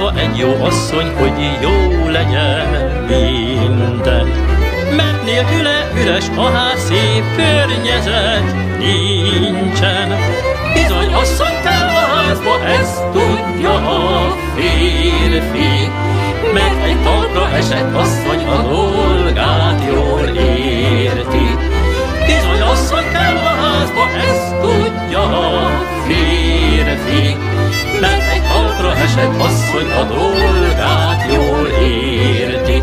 házba egy jó asszony, hogy jó legyen minden. Mert nélküle üres a ház, szép környezet nincsen. Bizony asszony kell a házba, ezt tudja a férfi. Mert egy talpra esett asszony a dolgát jól érti. Bizony asszony kell a házba, ezt tudja a férfi. Mert egy talpra esett asszony a dolgát jól érti.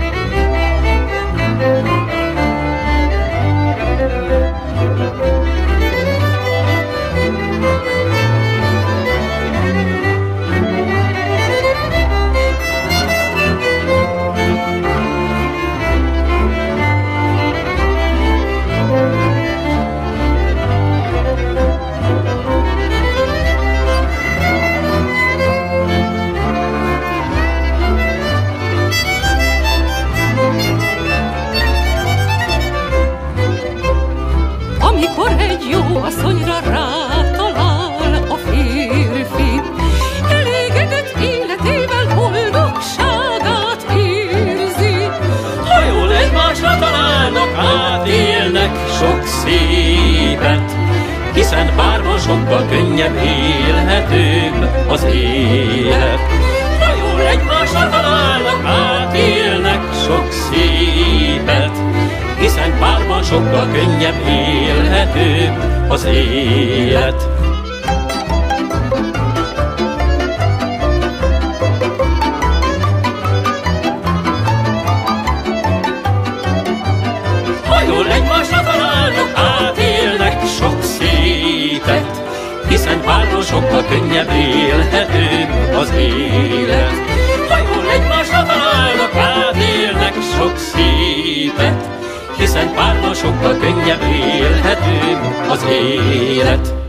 Amikor egy jó asszonyra rátalál a férfi, elégedett életével boldogságát érzi. Ha jól egymásra találnak, átélnek sok szépet, hiszen párban sokkal könnyebb, élhetőbb az élet. Ha jól egymásra találnak, átélnek sok szépet, hiszen párban sokkal könnyebb, élhetőbb az élet. Ha jól egymásra találnak, átélnek sok szépet, hiszen párban sokkal könnyebb, élhetőbb az élet. Ha jól egymásra találnak, átélnek sok szépet, hiszen párban sokkal könnyebb, élhetőbb az élet.